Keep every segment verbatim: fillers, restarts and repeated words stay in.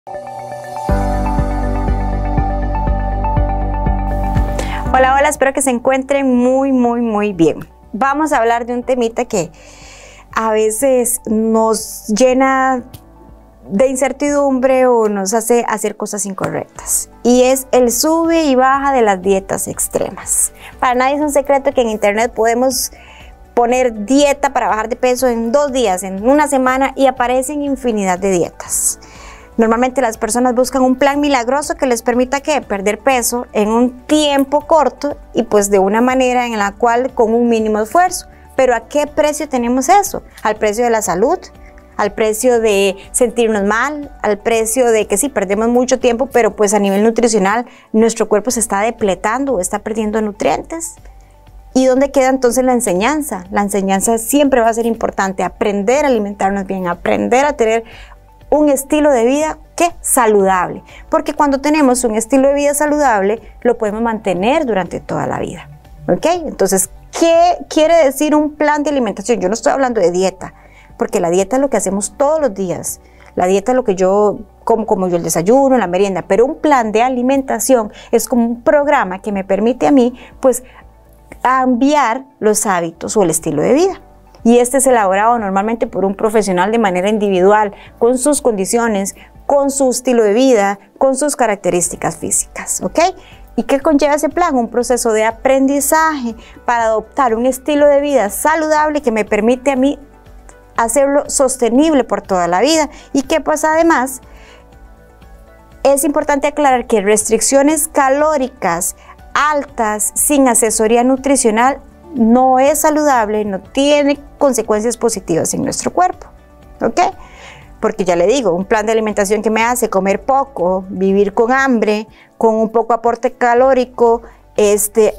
Hola, hola, espero que se encuentren muy, muy, muy bien. Vamos a hablar de un temita que a veces nos llena de incertidumbre o nos hace hacer cosas incorrectas. Y es el sube y baja de las dietas extremas. Para nadie es un secreto que en internet podemos poner dieta para bajar de peso en dos días, en una semana, y aparecen infinidad de dietas. Normalmente las personas buscan un plan milagroso que les permita ¿qué? Perder peso en un tiempo corto y pues de una manera en la cual con un mínimo esfuerzo. Pero ¿a qué precio tenemos eso? ¿Al precio de la salud? ¿Al precio de sentirnos mal? ¿Al precio de que sí, perdemos mucho tiempo, pero pues a nivel nutricional nuestro cuerpo se está depletando o está perdiendo nutrientes? ¿Y dónde queda entonces la enseñanza? La enseñanza siempre va a ser importante, aprender a alimentarnos bien, aprender a tener un estilo de vida ¿qué? Saludable, porque cuando tenemos un estilo de vida saludable lo podemos mantener durante toda la vida, ¿ok? Entonces, ¿qué quiere decir un plan de alimentación? Yo no estoy hablando de dieta, porque la dieta es lo que hacemos todos los días, la dieta es lo que yo como, como yo el desayuno, la merienda, pero un plan de alimentación es como un programa que me permite a mí, pues, cambiar los hábitos o el estilo de vida. Y este es elaborado normalmente por un profesional de manera individual, con sus condiciones, con su estilo de vida, con sus características físicas, ¿ok? ¿Y qué conlleva ese plan? Un proceso de aprendizaje para adoptar un estilo de vida saludable que me permite a mí hacerlo sostenible por toda la vida. Y que pues además es importante aclarar que restricciones calóricas altas sin asesoría nutricional no es saludable, no tiene consecuencias positivas en nuestro cuerpo, ¿ok? Porque ya le digo, un plan de alimentación que me hace comer poco, vivir con hambre, con un poco aporte calórico, este,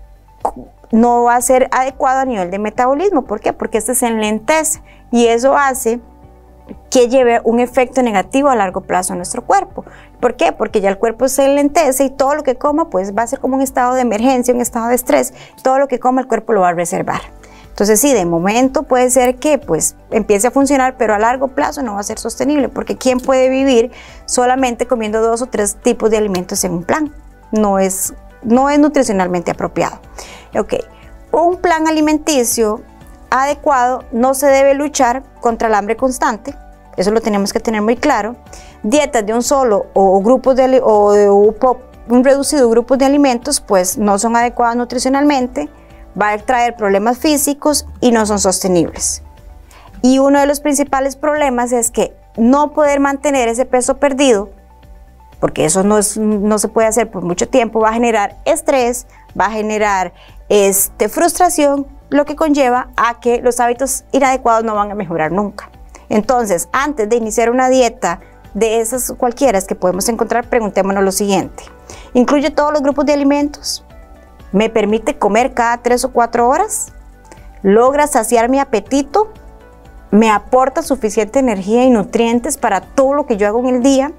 no va a ser adecuado a nivel de metabolismo. ¿Por qué? Porque este se enlentece y eso hace que lleve un efecto negativo a largo plazo en nuestro cuerpo. ¿Por qué? Porque ya el cuerpo se enlentece y todo lo que coma pues va a ser como un estado de emergencia, un estado de estrés. Todo lo que coma el cuerpo lo va a reservar. Entonces sí, de momento puede ser que pues empiece a funcionar, pero a largo plazo no va a ser sostenible, porque ¿quién puede vivir solamente comiendo dos o tres tipos de alimentos en un plan? No es, no es nutricionalmente apropiado. Ok, un plan alimenticio adecuado no se debe luchar contra el hambre constante, eso lo tenemos que tener muy claro. Dietas de un solo o grupos de o de un reducido grupo de alimentos pues no son adecuadas nutricionalmente, va a traer problemas físicos y no son sostenibles. Y uno de los principales problemas es que no poder mantener ese peso perdido, porque eso no, es, no se puede hacer por mucho tiempo, va a generar estrés, va a generar este, frustración, lo que conlleva a que los hábitos inadecuados no van a mejorar nunca. Entonces, antes de iniciar una dieta de esas cualquiera que podemos encontrar, preguntémonos lo siguiente: ¿incluye todos los grupos de alimentos? ¿Me permite comer cada tres o cuatro horas? ¿Logra saciar mi apetito? ¿Me aporta suficiente energía y nutrientes para todo lo que yo hago en el día?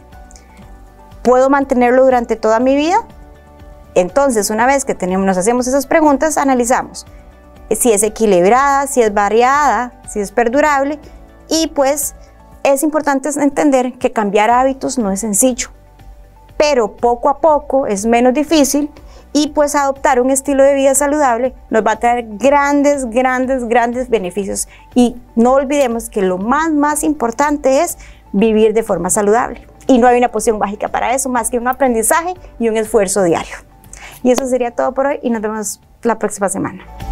¿Puedo mantenerlo durante toda mi vida? Entonces, una vez que tenemos, nos hacemos esas preguntas, analizamos si es equilibrada, si es variada, si es perdurable. Y pues es importante entender que cambiar hábitos no es sencillo, pero poco a poco es menos difícil, y pues adoptar un estilo de vida saludable nos va a traer grandes, grandes, grandes beneficios. Y no olvidemos que lo más, más importante es vivir de forma saludable. Y no hay una poción mágica para eso, más que un aprendizaje y un esfuerzo diario. Y eso sería todo por hoy y nos vemos la próxima semana.